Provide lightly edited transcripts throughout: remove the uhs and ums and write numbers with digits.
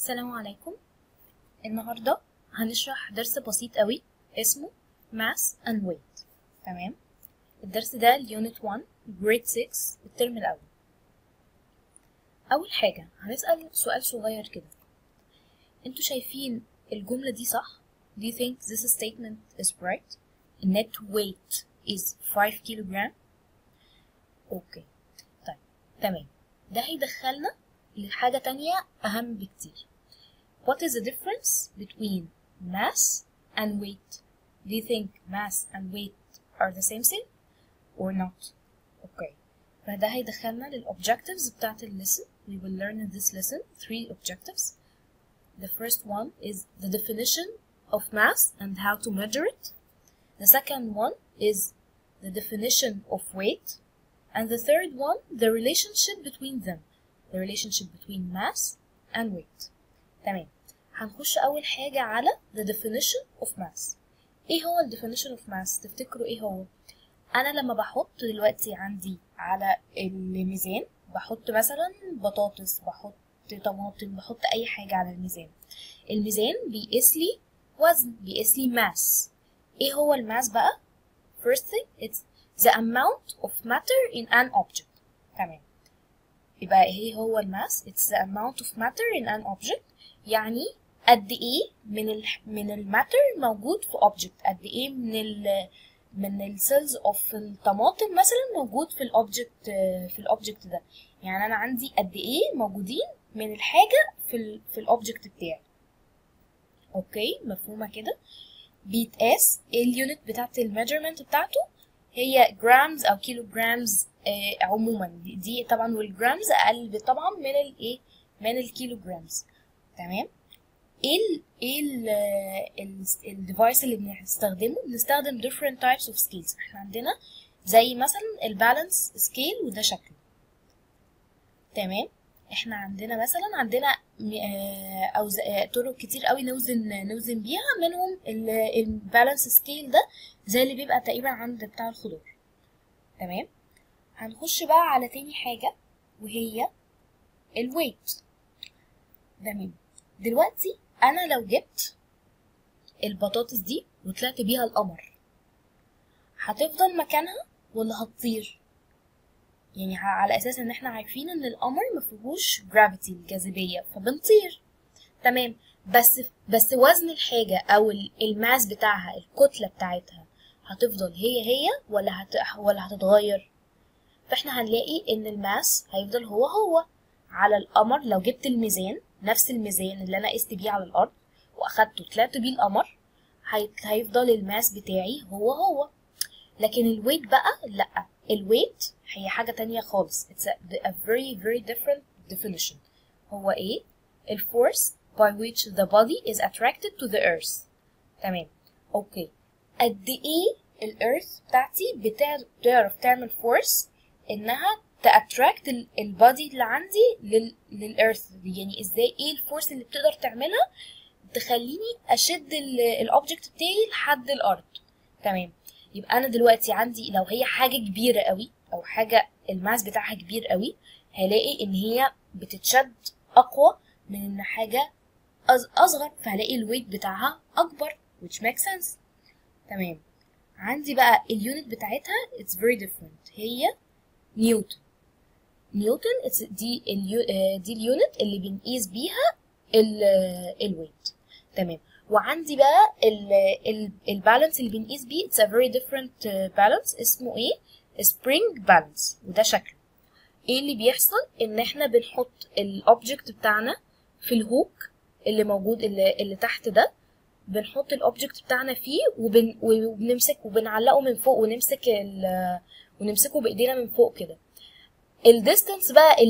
السلام عليكم. النهاردة هنشرح درس بسيط قوي اسمه Mass and Weight. تمام. الدرس ده اليونت 1 جريد 6 الترم الأول. أول حاجة هنسأل سؤال صغير كده، انتوا شايفين الجملة دي صح؟ Do you think this statement is right? Net weight is 5 kilogram. اوكي طيب تمام. ده هيدخلنا لحاجة تانية أهم بكتير. What is the difference between mass and weight? Do you think mass and weight are the same thing or not? Okay. فده هيدخلنا للobjectives بتاعت lesson. We will learn in this lesson 3 objectives. The first one is the definition of mass and how to measure it. The second one is the definition of weight. And the third one, the relationship between them. The relationship between mass and weight. تمام. هنخش أول حاجة على the definition of mass. إيه هو ال definition of mass؟ تفتكروا إيه هو؟ أنا لما بحط دلوقتي عندي على الميزان، بحط مثلا بطاطس، بحط طماطم، بحط أي حاجة على الميزان. الميزان بيقيس لي وزن، بيقيس لي mass. إيه هو الماس بقى؟ First thing, it's the amount of matter in an object. تمام. يبقى إيه هو الماس؟ It's the amount of matter in an object. يعني قد ايه من الماتر موجود في object، قد ايه من السيلز اوف الطماطم مثلا موجود في الاوبجكت ده. يعني انا عندي قد ايه موجودين من الحاجه في الاوبجكت بتاعي. اوكي مفهومه كده؟ بيتقاس اليونت بتاعت الميجرمنت بتاعته هي جرامز او كيلو جرامز. عموما دي طبعا، والجرامز اقل طبعا من الايه، من الكيلو جرامز. تمام. الديفايس اللي بنستخدمه، بنستخدم different types of scales. احنا عندنا زي مثلا البالانس سكيل وده شكله. تمام. احنا عندنا مثلا او طرق كتير قوي نوزن بيها، منهم البالانس سكيل ده زي اللي بيبقى تقريبا عند بتاع الخضار. تمام. هنخش بقى على تاني حاجة وهي الويت. تمام. دلوقتي انا لو جبت البطاطس دي وطلعت بيها القمر، هتفضل مكانها ولا هتطير؟ يعني على اساس ان احنا عارفين ان القمر مفيهوش جرافيتي، الجاذبيه، فبنطير. تمام. بس وزن الحاجه او الماس بتاعها، الكتله بتاعتها، هتفضل هي ولا هتتغير؟ فاحنا هنلاقي ان الماس هيفضل هو على القمر. لو جبت الميزان، نفس الميزان اللي انا قست بيه على الارض واخدته طلعت بيه القمر، هيفضل الماس بتاعي هو. لكن الويت بقى لا، الويت هي حاجة تانية خالص. It's a very very different definition. هو ايه؟ الفورس by which the body is attracted to the earth. تمام. اوكي. قد ايه الارث بتاعتي بتعرف تعمل فورس انها تأتراكت البادي اللي عندي للارث دي؟ يعني ازاي، ايه الفورس اللي بتقدر تعملها تخليني اشد الاوبجكت بتاعي لحد الارض؟ تمام. يبقى انا دلوقتي عندي لو هي حاجه كبيره قوي او حاجه الماس بتاعها كبير قوي، هلاقي ان هي بتتشد اقوى من ان حاجه اصغر، فهلاقي الويت بتاعها اكبر which makes sense. تمام. عندي بقى اليونت بتاعتها it's very different. هي نيوتن. دي اليونت اللي بنقيس بيها الويت. تمام. وعندي بقى البالانس اللي بنقيس بيه it's a very different balance. اسمه ايه؟ spring balance وده شكله. ايه اللي بيحصل؟ ان احنا بنحط الاوبجكت بتاعنا في الهوك اللي موجود اللي تحت ده، بنحط الاوبجكت بتاعنا فيه وبنمسكه وبنعلقه من فوق، ونمسكه بايدينا من فوق كده. الديستانس بقى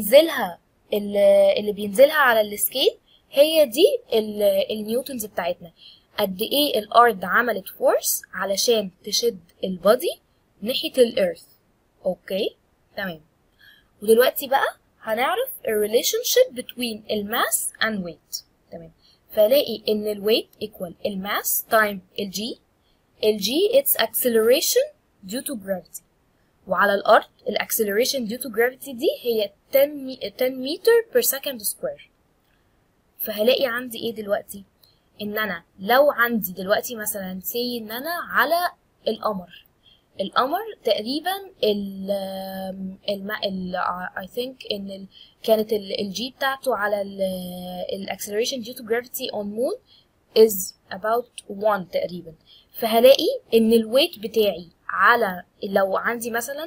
اللي بينزلها على السكيل هي دي النيوتنز بتاعتنا. قد ايه الارض عملت فورس علشان تشد البادي ناحية الارث. اوكي تمام. ودلوقتي بقى هنعرف الريليشنشيب بين الماس and weight. تمام. فلاقي ان الويت equal الماس تايم الجي. الجي its acceleration due to gravity. وعلى الارض الاكسلريشن due to gravity دي هي 10 متر per second square. فهلاقي عندي ايه دلوقتي؟ ان انا لو عندي دلوقتي مثلا سي ان انا على القمر تقريبا I think ان كانت الجي بتاعته على acceleration due to gravity on moon is about 1 تقريبا. فهلاقي ان الويت بتاعي على لو عندي مثلا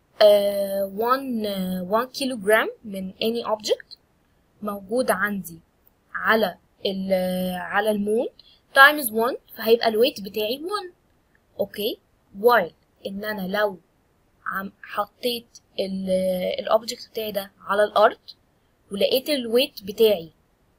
1 كيلو جرام من any object موجود عندي على المون times 1، فهيبقى الويت بتاعي 1. اوكي، while ان انا لو حطيت الاوبجكت بتاعي ده على الارض ولقيت الويت بتاعي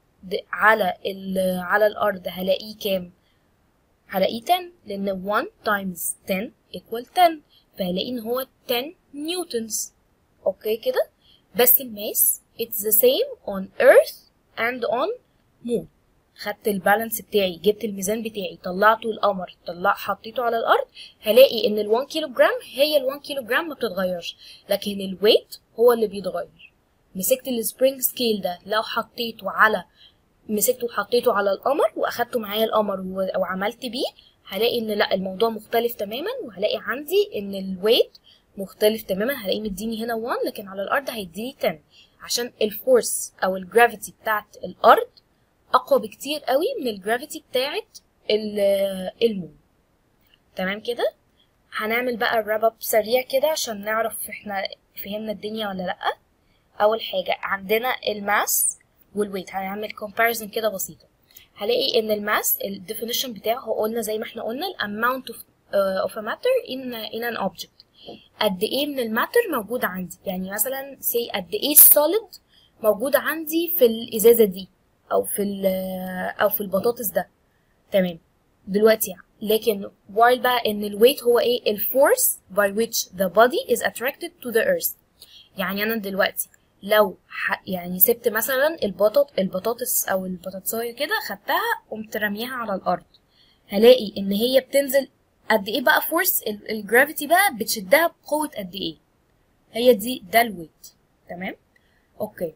على الارض هلاقيه كام؟ هلاقيه 10، لان 1 times 10 equal 10، فهلاقي ان هو 10 نيوتنز. اوكي كده، بس الماس it's the same on earth and on moon. خدت البالانس بتاعي، جبت الميزان بتاعي، طلعته القمر، حطيته على الارض، هلاقي ان ال1 كيلو جرام هي ال1 كيلو جرام ما بتتغيرش، لكن الويت هو اللي بيتغير. مسكت السبرينج سكيل ده لو مسكته وحطيته على القمر واخدته معايا القمر وعملت بيه، هلاقي ان لا، الموضوع مختلف تماما، وهلاقي عندي ان الويت مختلف تماما. هلاقيه مديني هنا 1 لكن على الارض هيديني 10، عشان الفورس او الجرافيتي بتاعت الارض اقوى بكتير قوي من الجرافيتي بتاعت المون. تمام كده. هنعمل بقى الراب اب سريع كده عشان نعرف احنا فهمنا الدنيا ولا لا. اول حاجه عندنا الماس والويت، هنعمل كومباريزن كده بسيطه. هلاقي ان الماس الديفينيشن بتاعه هو قلنا زي ما احنا قلنا الاماونت اوف ا ماتر ان ان اوبجكت. قد ايه من الماتر موجود عندي، يعني مثلا سي قد ايه السوليد موجود عندي في الازازه دي او في البطاطس ده. تمام دلوقتي، لكن while بقى ان الويت هو ايه؟ الفورس by which the body is attracted to the earth. يعني انا دلوقتي لو يعني سبت مثلا البطاطس او البطاطسايه كده، خدتها قمت رميها على الارض، هلاقي ان هي بتنزل قد ايه بقى فورس الجرافيتي بقى بتشدها بقوه قد ايه. هي ده الويت. تمام اوكي.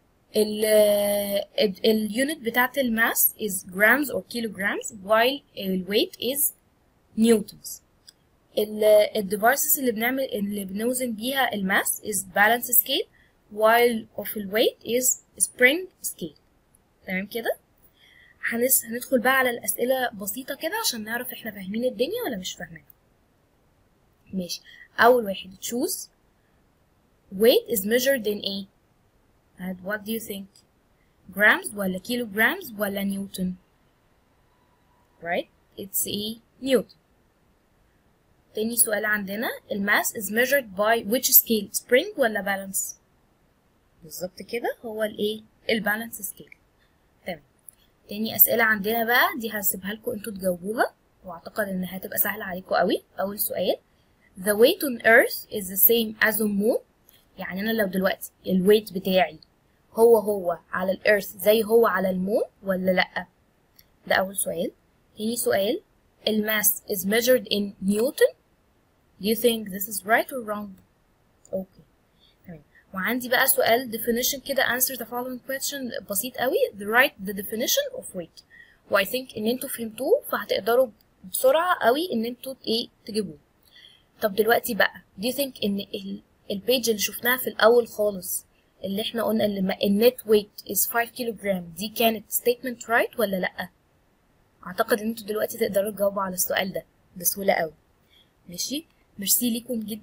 اليونت بتاعت الماس is grams or kilograms while الويت is newtons. الديفايسز اللي بنوزن بيها الماس is balance scale while of الويت is spring scale. تمام كده. هندخل بقى على الأسئلة بسيطة كده عشان نعرف احنا فاهمين الدنيا ولا مش فاهمينها. ماشي، أول واحد choose weight is measured in A. And what do you think? Grams ولا kilograms ولا نيوتن؟ Right? It's A Newton. تاني سؤال عندنا الماس is measured by which scale? spring ولا balance؟ بالظبط كده، هو الايه؟ البالانس سكيل. تمام. تاني أسئلة عندنا بقى دي هسيبها لكم انتوا تجاوبوها، واعتقد انها هتبقى سهلة عليكم قوي. أول سؤال the weight on earth is the same as on moon. يعني أنا لو دلوقتي الويت بتاعي هو على الإيرث زي هو على المون ولا لأ؟ ده أول سؤال. تاني سؤال الماس is measured in Newton. Do you think this is right or wrong? Okay. تمام. وعندي بقى سؤال definition كده answer the following question بسيط قوي. write the definition of weight. و I think إن انتوا فهمتوه فهتقدروا بسرعة قوي إن انتوا تجيبوه. طب دلوقتي بقى do you think إن البيج اللي شفناها في الأول خالص اللي احنا قلنا ان النت ويت is 5 كيلو جرام دي كانت statement right ولا لأ؟ اعتقد ان انتوا دلوقتي تقدروا تجاوبوا على السؤال ده بسهولة قوي. ماشي، ميرسي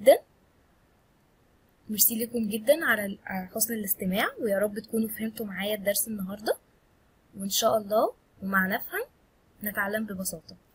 لكم جدا على حسن الاستماع، ويا رب تكونوا فهمتوا معايا الدرس النهاردة، وان شاء الله ومع نفهم نتعلم ببساطة.